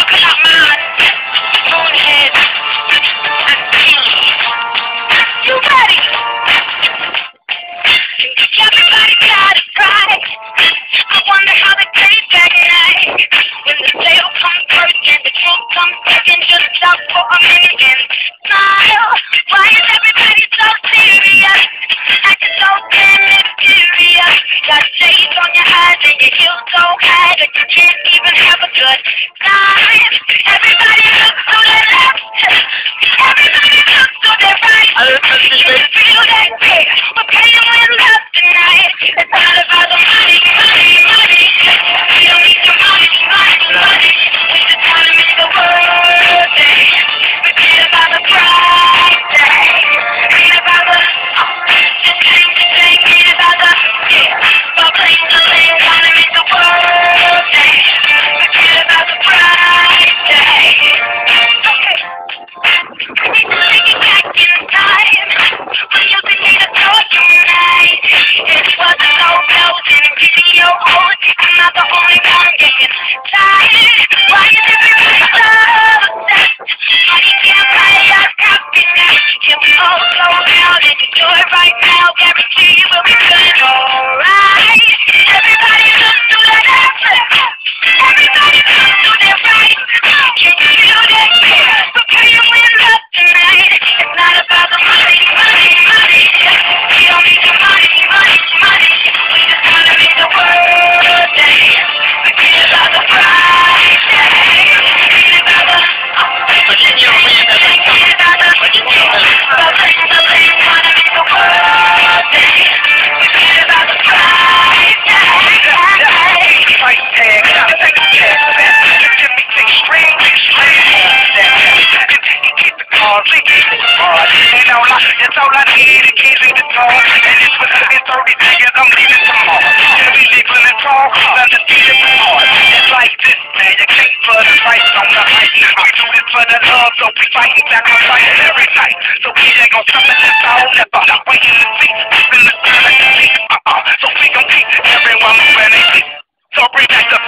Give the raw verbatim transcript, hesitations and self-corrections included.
Not mine. Moonhead. You ready? Everybody got it right. I wonder how the days back night. When the sale comes first and the truth comes second, just stop for a minute and smile. Why is everybody so serious? Acting so damn mysterious. Got shades on your eyes and your heels so high that you can't even have a good time. Everybody looks to their left. Everybody looks to their right. You can feel that fear. We're paying with love tonight. It's not about the money, money, money. We don't need your money, money, money. We just wanna make the world day. Forget about the price tag. Ain't about the, just ain't the thing. Ain't about the, yeah. But bling, the bling, wanna make the world day. Forget about the price tag. Okay. I need to take it back in time. When you need a torch tonight. It wasn't so close and giving your own. I'm not the only one getting tired. Why is everybody so obsessed? Money can't buy us happiness. Can we all slow down and enjoy right now? Guarantee you will be good, alright. Everybody look to the left. Everybody look to their right. Can you feel that fear? We're paying with love tonight. It's not about the money, money, money. We don't need your money, money, money. We just wanna make the world day. Forget about the price tag. Forget about the, forget about the, but bling, the bling, wanna make the world day. Forget about the price tag. Price tag, take a chance for that. You give me six strings, six strings. You keep the cars, we keep the cars. And all I, that's all I need, the keys and guitar. And it's within thirty seconds, I'm leaving tomorrow. And we leaving the talk, undefeated with heart. It's like this, man, you can't put a price on the light. We do this for the love, so we fighting, sacrificing every night. So we ain't gon' stop at this all, never. Waiting to see, in the time at the seat, uh-uh. So we gon' keep everyone moving their feet. So bring back the